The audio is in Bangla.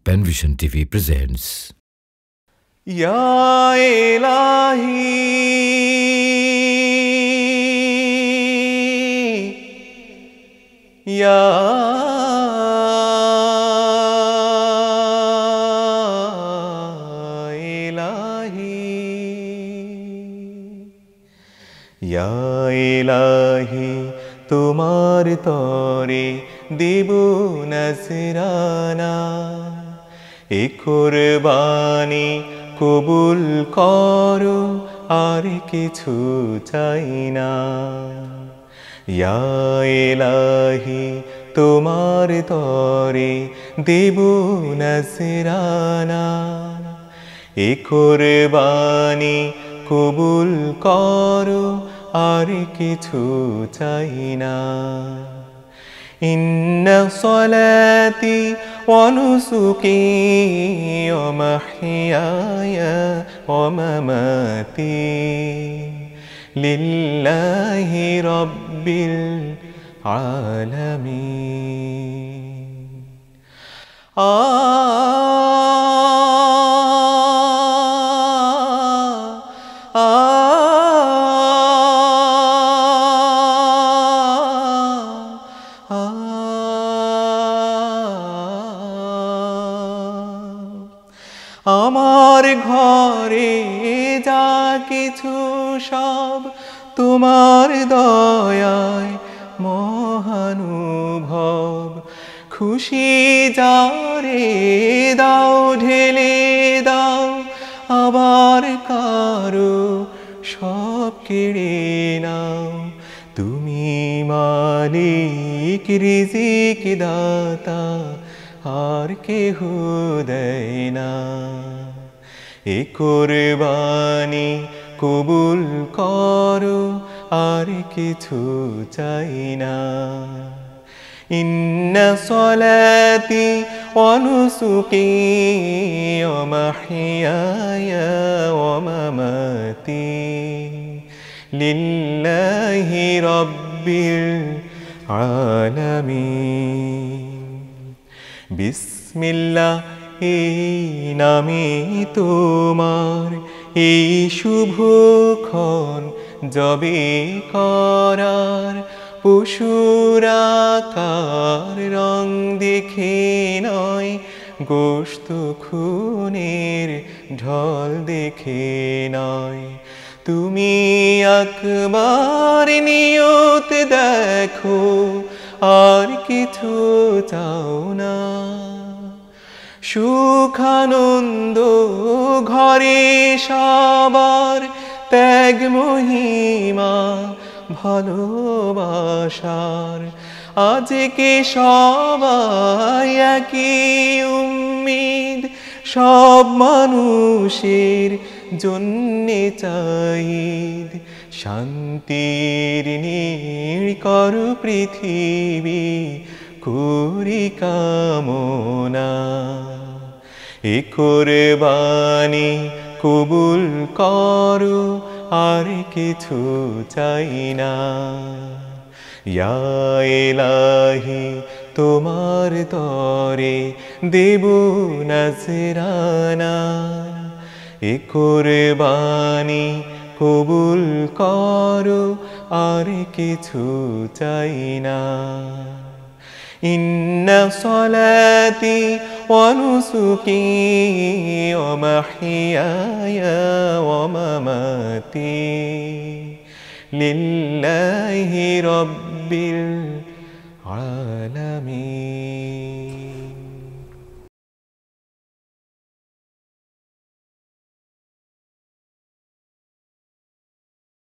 Penvision TV presents Ya Ilahi, Ya Ilahi, Ya Ilahi, তোমার তরে দেব নজরানা, এ কুরবানি কবুল করো, আর কিছু চাই না। ইয়া ইলাহি, তোমার তরে দেব নজরানা, এ কুরবানি কবুল করো, আর কিছু চাই না। ইন্না সলাতি ওয়া নুসুকি ওয়া মাহইয়ায়া ওয়া মামাতি লিল্লাহি রাব্বিল আলামিন। আমার ঘরে যা কিছু সব তোমার দয়ায় মহানুভব, খুশি যারে দাও ঢেলে দাও, আবার কারো সব কেড়ে নাও। তুমি মালিক রিজিক দাতা, আর কেহ দেয় না। এ কুরবানি কবুল করো, আর কিছু চাই না। ইন্না সলাতি ওয়া নুসুকি ওয়া মাহইয়ায়া ওয়া মামাতি লিল্লাহি রাব্বিল আলামিন। বিসমিল্লাহ, এই নামে তোমার এই শুভক্ষণ যবে করার, পশুর আকার রং দেখে নয়, গোশত খুনের ঢল দেখে নয়। তুমি আকবার নিয়ত দেখো, আর কিছু চাও না। সুখানন্দ ঘরে সবার, ত্যাগ মহিমা ভালোবাসার, আজকে সবাই একই উম্মিদ, সব মানুষের জন্যে চাইদ। শান্তির নির্কর পৃথিবী করি কামনা, এ কুরবানি কবুল করো, আর কিছু চাই না। ইয়া ইলাহি, তোমার তরে দেব নজরানা, এ কুরবানি কবুল করো, আর কিছু চাই না। ইন্না সলাতি ওয়া নুসুকি ওয়া মাহইয়ায়া ওয়া মামাতি লিল্লাহি রাব্বিল আলামিন।